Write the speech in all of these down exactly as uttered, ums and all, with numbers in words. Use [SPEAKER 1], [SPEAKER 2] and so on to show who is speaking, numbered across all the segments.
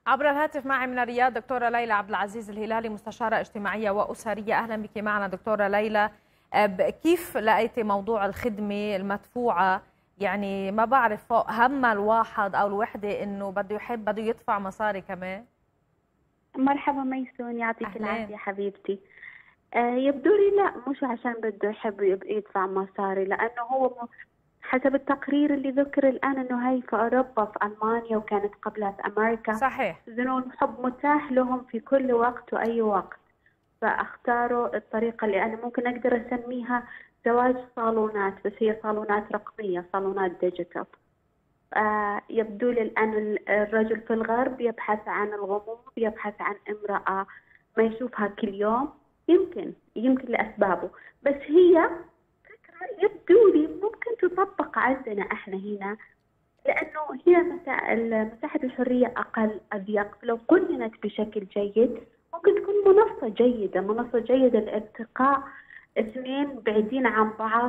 [SPEAKER 1] عبر الهاتف معي من الرياض دكتورة ليلى عبد العزيز الهلالي، مستشارة اجتماعية وأسرية. أهلا بك معنا دكتورة ليلى. كيف لقيتي موضوع الخدمة المدفوعة؟ يعني ما بعرف هم الواحد أو الوحدة إنه بده يحب بده يدفع مصاري كمان.
[SPEAKER 2] مرحبا ميسون، يعطيك العافية حبيبتي. آه يبدو لي لا، مش عشان بده يحب يدفع مصاري، لأنه هو حسب التقرير اللي ذكر الآن أنه هي في أوروبا، في ألمانيا، وكانت قبلها في أمريكا.
[SPEAKER 1] صحيح.
[SPEAKER 2] إنه الحب متاح لهم في كل وقت وأي وقت، فاختاروا الطريقة اللي أنا ممكن أقدر أسميها زواج صالونات، بس هي صالونات رقمية، صالونات ديجيتال. آه يبدو لي الآن الرجل في الغرب يبحث عن الغموض، يبحث عن امرأة ما يشوفها كل يوم، يمكن يمكن لأسبابه، بس هي فكرة يبدو لي ممكن تطبق عندنا احنا هنا، لأنه هي مساحة الحرية أقل، أضيق. لو قننت بشكل جيد ممكن تكون منصة جيدة، منصة جيدة لالتقاء اثنين بعيدين عن بعض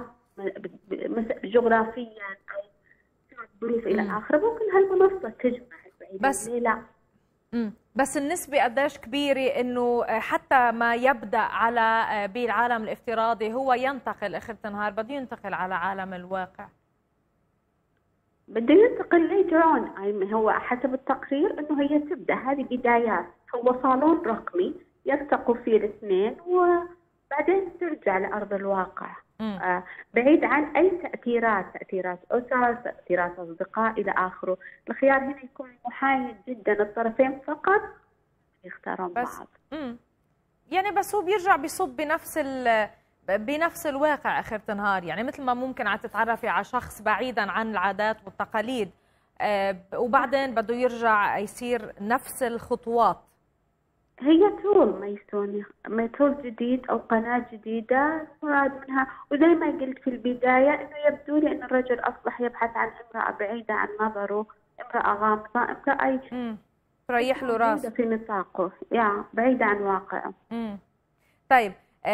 [SPEAKER 2] جغرافيا أو ظروف الى اخره. ممكن هالمنصه تجمع البعيدين،
[SPEAKER 1] بس
[SPEAKER 2] ليه لا؟
[SPEAKER 1] امم بس النسبه قديش كبيره انه حتى ما يبدا على بالعالم الافتراضي هو ينتقل اخر النهار بده ينتقل على عالم الواقع؟
[SPEAKER 2] بده ينتقل ليترون. هو حسب التقرير انه هي تبدا هذه بدايات، هو صالون رقمي يلتقوا فيه الاثنين وبعدين ترجع لارض الواقع. آه بعيد عن اي تاثيرات، تاثيرات اسر، تاثيرات اصدقاء الى اخره. الخيار هنا يكون محايد جدا، الطرفين فقط يختارون
[SPEAKER 1] بس
[SPEAKER 2] بعض.
[SPEAKER 1] امم يعني بس هو بيرجع بيصب بنفس ال بنفس الواقع اخر النهار. يعني مثل ما ممكن عم تتعرفي على شخص بعيدا عن العادات والتقاليد آه وبعدين بده يرجع يصير نفس الخطوات.
[SPEAKER 2] هي تول ميسوني، تول جديد او قناه جديده مراد منها. وزي ما قلت في البدايه انه يبدو لي ان الرجل اصبح يبحث عن امراه بعيده عن نظره، امراه غامضه، امراه اي
[SPEAKER 1] امم تريح له راسه
[SPEAKER 2] في نطاقه، يا بعيده عن واقعه.
[SPEAKER 1] امم طيب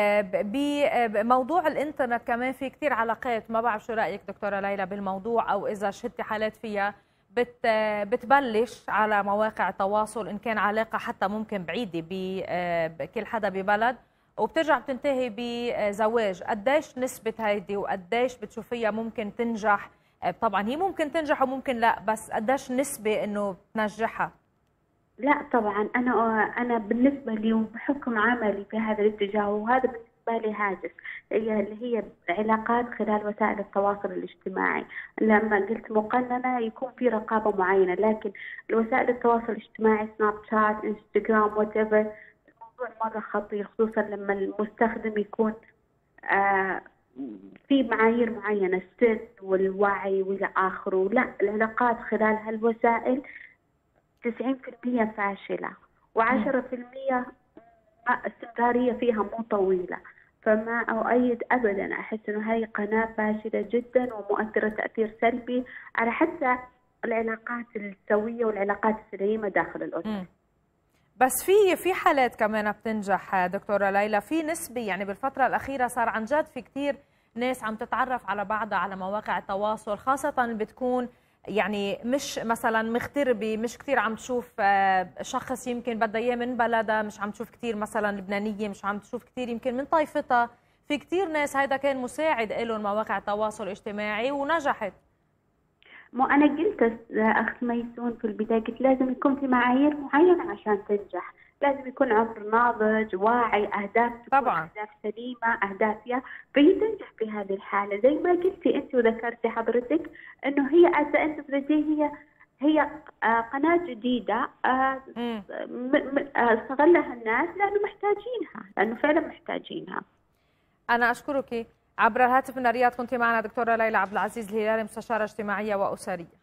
[SPEAKER 1] بموضوع الانترنت كمان في كثير علاقات، ما بعرف شو رايك دكتوره ليلى بالموضوع، او اذا شهدتي حالات فيها بت بتبلش على مواقع التواصل، ان كان علاقه حتى ممكن بعيده بكل حدا ببلد، وبترجع بتنتهي بزواج. قديش نسبه هيدي وقديش بتشوفيها ممكن تنجح؟ طبعا هي ممكن تنجح وممكن لا، بس قديش نسبه انه بتنجحها؟
[SPEAKER 2] لا طبعا انا انا بالنسبه لي وبحكم عملي في هذا الاتجاه، وهذا بالنسبه لي هاجس، هي اللي هي علاقات خلال وسائل التواصل الاجتماعي. لما قلت مقننه يكون في رقابه معينه، لكن وسائل التواصل الاجتماعي سناب شات، انستغرام، وات ايفر، الموضوع مره خطير، خصوصا لما المستخدم يكون آه في معايير معينه، السن والوعي والى اخره. لا، العلاقات خلال هالوسائل تسعين بالمئة فاشلة، وعشرة بالمئة استمرارية فيها مو طويلة. فما أؤيد أبدا، أحس أنه هاي قناة فاشلة جدا ومؤثرة تأثير سلبي على حتى العلاقات السوية والعلاقات السليمة داخل الأسرة.
[SPEAKER 1] بس في في حالات كمان بتنجح دكتورة ليلى، في نسبة يعني بالفترة الأخيرة صار عن جد في كثير ناس عم تتعرف على بعضها على مواقع التواصل، خاصة بتكون يعني مش مثلا مغتربه، مش كثير عم تشوف شخص يمكن بدها اياه من بلدها، مش عم تشوف كثير مثلا لبنانيه، مش عم تشوف كثير يمكن من طائفتها. في كثير ناس هيدا كان مساعد لهم مواقع التواصل الاجتماعي ونجحت.
[SPEAKER 2] مو انا قلت اخت ميسون في البدايه، قلت لازم يكون في معايير معينه عشان تنجح، لازم يكون عمر ناضج، واعي، اهداف تكون
[SPEAKER 1] طبعا
[SPEAKER 2] اهداف سليمه، اهداف يا فهي تنجح في هذه الحاله. زي ما قلتي انت وذكرتي حضرتك انه هي ات اند هي هي آه قناه جديده آه استغلها الناس لانه محتاجينها، لانه فعلا محتاجينها.
[SPEAKER 1] انا اشكرك. عبر الهاتف من الرياض كنت معنا دكتوره ليلى عبد العزيز الهلالي، مستشاره اجتماعيه واسريه.